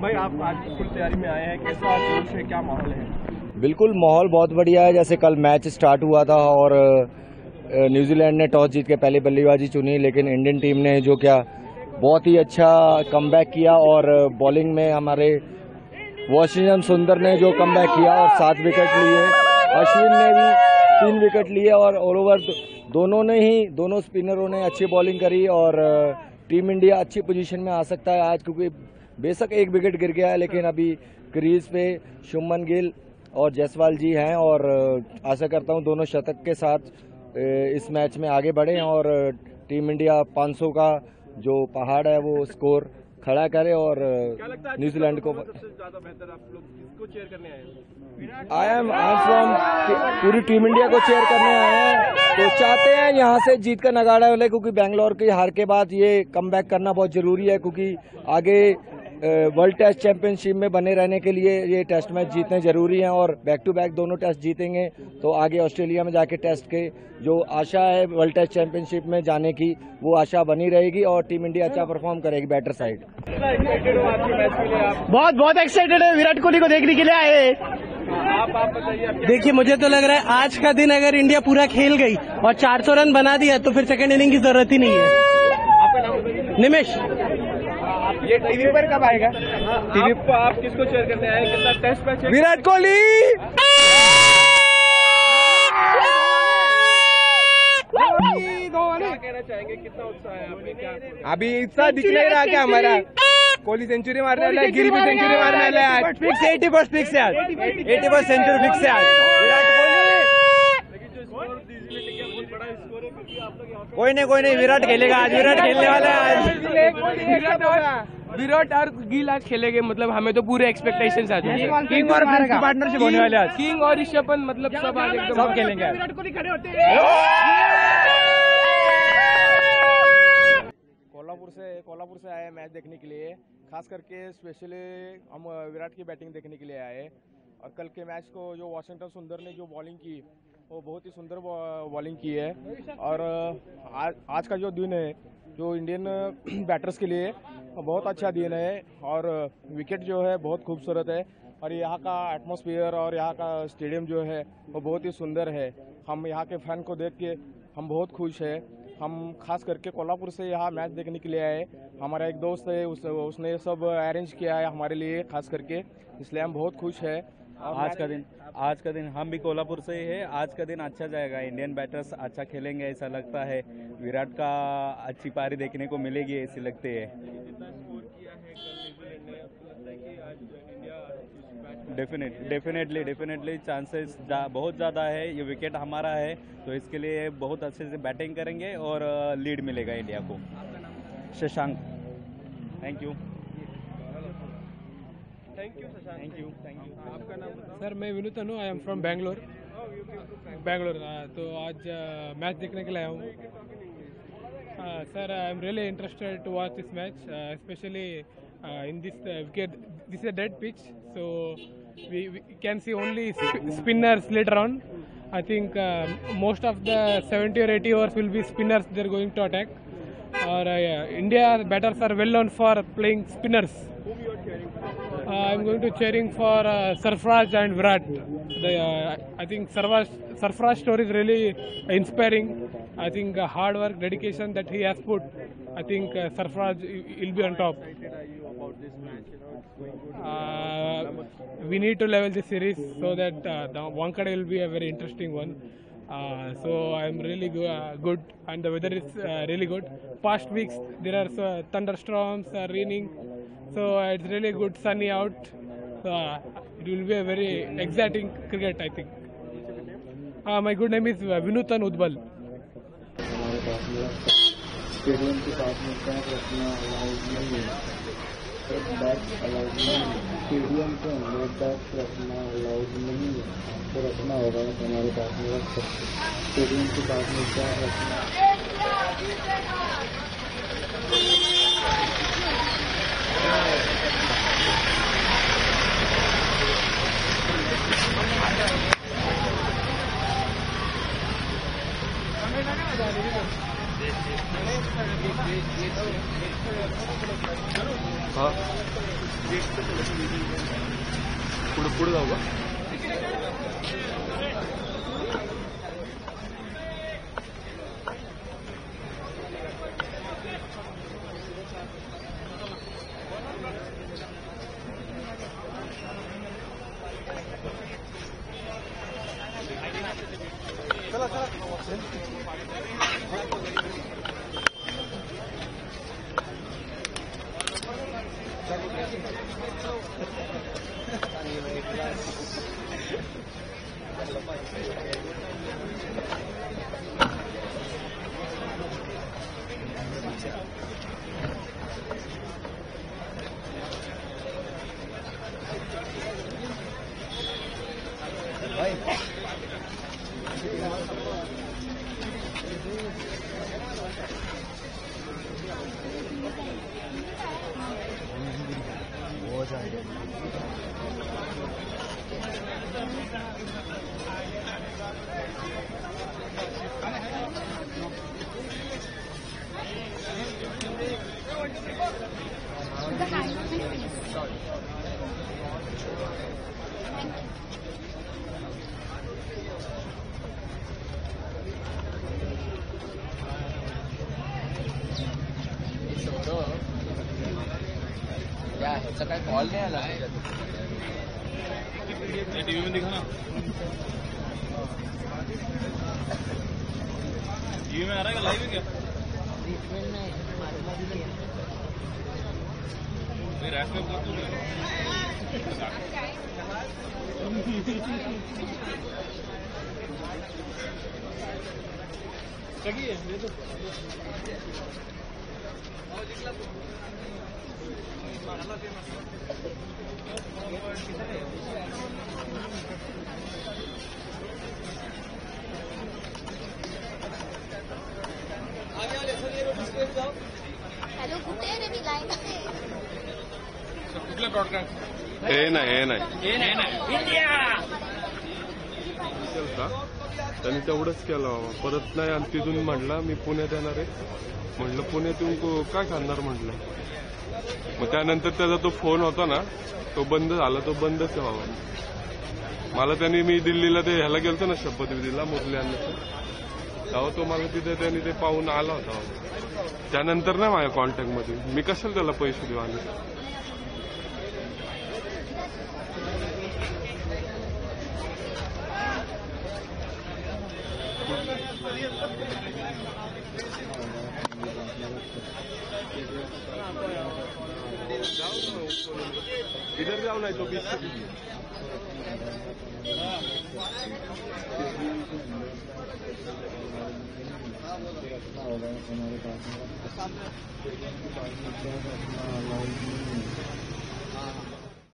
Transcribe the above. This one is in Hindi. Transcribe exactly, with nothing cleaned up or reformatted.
भाई आप आज फुल तैयारी में आए हैं, कैसा जोश है, क्या माहौल है? बिल्कुल माहौल बहुत बढ़िया है। जैसे कल मैच स्टार्ट हुआ था और न्यूजीलैंड ने टॉस जीत के पहले बल्लेबाजी चुनी, लेकिन इंडियन टीम ने जो क्या बहुत ही अच्छा कमबैक किया और बॉलिंग में हमारे वाशिंगटन सुंदर ने जो कमबैक किया और सात विकेट लिए, अश्विन ने भी तीन विकेट लिए और ऑल ओवर दोनों ने ही दोनों स्पिनरों ने अच्छी बॉलिंग करी और टीम इंडिया अच्छी पोजीशन में आ सकता है आज, क्योंकि बेशक एक विकेट गिर गया है लेकिन अभी क्रीज पे शुभमन गिल और जायसवाल जी हैं और आशा करता हूं दोनों शतक के साथ इस मैच में आगे बढ़े और टीम इंडिया पाँच सौ का जो पहाड़ है वो स्कोर खड़ा करे और न्यूजीलैंड को सबसे ज्यादा बेहतर आप लोग किसको चेयर करने आए हैं? I am I am from पूरी टीम इंडिया को चेयर करने आए हैं, तो चाहते हैं यहाँ से जीत का नगाड़ा मिले, क्योंकि बेंगलोर की हार के बाद ये कमबैक करना बहुत जरूरी है, क्योंकि आगे वर्ल्ड टेस्ट चैंपियनशिप में बने रहने के लिए ये टेस्ट मैच जीतने जरूरी हैं और बैक टू बैक दोनों टेस्ट जीतेंगे तो आगे ऑस्ट्रेलिया में जाके टेस्ट के जो आशा है वर्ल्ड टेस्ट चैंपियनशिप में जाने की, वो आशा बनी रहेगी और टीम इंडिया अच्छा परफॉर्म करेगी बैटर साइड। बहुत बहुत एक्साइटेड है, विराट कोहली को देखने के लिए आए। आप आप बताइए। देखिए मुझे तो लग रहा है आज का दिन अगर इंडिया पूरा खेल गई और चार सौ रन बना दिया तो फिर सेकंड इनिंग की जरूरत ही नहीं है। निमेश, ये टीवी पर कब आएगा? टीवी पर आप किसको चेयर करने आए? कितना टेस्ट मैच? विराट कोहली। क्या कहना चाहेंगे, कितना उत्साह है आपने? क्या अभी इतना दिख नहीं रहा क्या हमारा? कोहली सेंचुरी मारने वाला है, गिल भी सेंचुरी मारने वाला है आज। फिक्स एटी बस फिक्स है आज, एटी बस सेंचुरी फिक्स है आज विराट कोहली। लेकिन जो स्कोर दीजिए लेके बहुत बड़ा स्कोर है, क्योंकि आप लोग यहाँ कोई नहीं कोई नहीं, विराट खेलेगा आज, विराट खेलने वाला है आज। विराट और गिल आज खेलेंगे, मतलब हमें तो पूरे एक्सपेक्टेशंस आते हैं। किंग और पार्टनरशिप होने वाले आज, किंग और ऋषभ पंत मतलब सब आज एकदम सब खेलेंगे। विराट कोहली खड़े होते हैं। कोल्हापुर से कोल्हापुर से आए मैच देखने के लिए, खास करके स्पेशली हम विराट की बैटिंग देखने के लिए आए और कल के मैच को जो वाशिंगटन सुंदर ने जो बॉलिंग की वो बहुत ही सुंदर बॉलिंग की है और आज आज का जो दिन है जो इंडियन बैटर्स के लिए बहुत अच्छा दिन है और विकेट जो है बहुत खूबसूरत है और यहाँ का एटमॉस्फेयर और यहाँ का स्टेडियम जो है वो बहुत ही सुंदर है। हम यहाँ के फैन को देख के हम बहुत खुश है। हम खास करके कोल्हापुर से यहाँ मैच देखने के लिए आए। हमारा एक दोस्त है उस, उसने सब अरेंज किया है हमारे लिए खास करके, इसलिए हम बहुत खुश है। आज का दिन आज का दिन हम भी कोल्हापुर से ही है। आज का दिन अच्छा जाएगा, इंडियन बैटर्स अच्छा खेलेंगे ऐसा लगता है। विराट का अच्छी पारी देखने को मिलेगी ऐसी लगती है। डेफिनेट डेफिनेटली डेफिनेटली चांसेस जा, बहुत ज़्यादा है। ये विकेट हमारा है तो इसके लिए बहुत अच्छे से बैटिंग करेंगे और लीड मिलेगा इंडिया को। Shashank, thank you thank you Shashank, thank you thank you. आपका नाम बताओ। सर मैं Vinu Tanu, I am from Bangalore. Bangalore तो आज मैच देखने के लिए आया हूँ। Sir I am really interested to watch this match, specially in this wicket. This is a dead pitch, so we, we can see only sp spinners later on. I think uh, most of the seventy or eighty overs will be spinners they're going to attack. Or uh, yeah, India batters are well known for playing spinners. Whom you are cheering for? Uh, I'm going to cheering for uh, Sarfraz and Virat. The, uh, I think Sarfraz, Sarfraz story is really inspiring. I think uh, hard work, dedication that he has put. I think uh, Sarfraz will be on top. How excited are you about this match? You know, it's going good. Uh, we need to level the series so that uh, the Wankhede will be a very interesting one. Uh, so I'm really go uh, good and the weather is uh, really good. Past weeks there are uh, thunderstorms, uh, raining, so uh, it's really good sunny out. So, uh, it will be a very exciting cricket, I think. Uh, my good name is uh, Vinutan Udbal. Stadium के पास में बैट रखना अलाउड नहीं है, बैट अलाउड नहीं है। स्टेडियम के अंदर बैट रखना अलाउड नहीं है, आपको रखना होगा तो हमारे पास में रख सकते। स्टेडियम के पास में बैट रखना हाँ पुढे पुढे जाऊ का? क्या ह्याचा काय कॉल नाही आला टीव्ही मध्ये दिखा ना टीवी में आ रहा है क्या लाइव है क्या रैश में सही है ये तो हॅलो कुठे आहे रे मी लाईन कुठलं ब्रॉडकास्ट हे नाही हे नाही का त्यांनी तेवढंच केलं परत नाही आणि तिथून म्हटलं मी पुण्यात येणार आहे म्हटलं पुण्यातून काय करणार म्हटलं मग त्यानंतर त्याचा तो फोन होता ना तो बंद झाला तो बंदच व्हावा मला त्यांनी मी दिल्लीला ते ह्याला गेलतो ना शपथविधीला मुरली आणण्याचं तेव्हा तो मला तिथे त्यांनी ते पाहून आला होता त्यानंतर नाही माझ्या कॉन्टॅक्टमध्ये मी कशाला त्याला पैसे देऊ आणि इधर जाओ नहीं तो बीच रखना होगा हमारे पास में